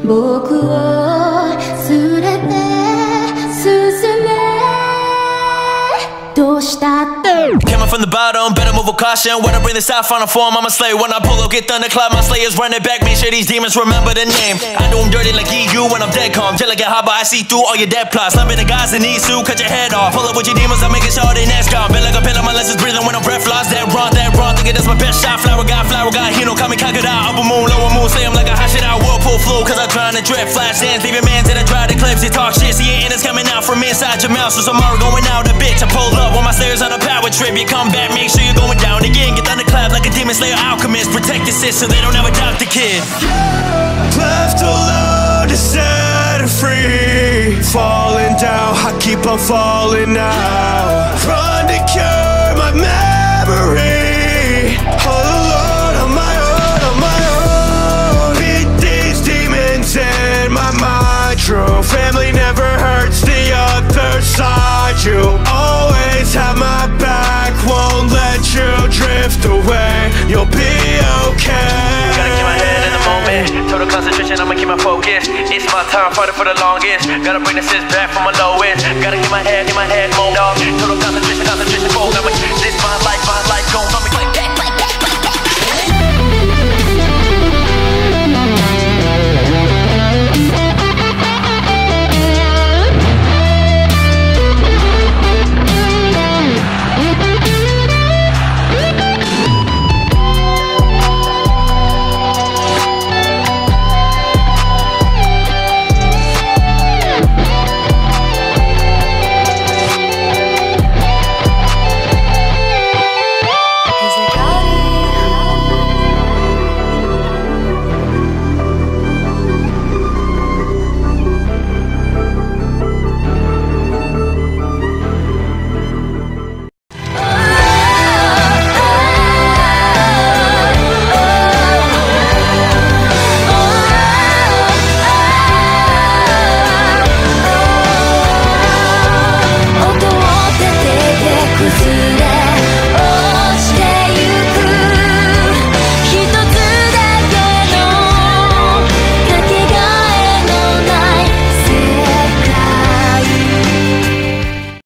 僕を連れて進めどうしたって Coming from the bottom, better move with caution. When I bring this out, final form, I'm a slay. When I pull up, get thunderclapped, my slayers run it back. Make sure these demons remember the name. I do them dirty like Giyu when I'm dead calm. Just like Yahaba, I see through all your dead plots. Slumping the guys in Zenitsu, cut your head off. Pull up with your demons, I'm making sure they next gone. Been like a pillar, my lessons breathing when I'm breath lost. That wrong, thinking that's my best shot. Flower guy, Hinokami Kagura. Upper moon, lower moon, say I'm like a Hashira. Whirlpool flew, cause I drown in drip. Flash dance, leaving man to the drought eclipse. They talk shit, see it, and it's coming out from inside your mouth. Susamaru going out a bitch. I pull up when my slayers on a power trip. You come back, make sure you're going down again. Get thunderclapped like a demon slayer alchemist. Protect your sis so they don't ever doubt the kid. Left alone to set her free. Falling down, I keep on falling now. Run to cure my memory. All alone on my own. Beat these demons in my mind. True family never hurts the other side. You always have my back, won't let you drift away. You'll be okay. Gotta keep my head in the moment. Total concentration, I'ma keep my focus. It's my time, fighting for the longest. Gotta bring the sis back from my lowest. Gotta keep my head, mold off. Total concentration, focus. This my life, gon' me like that.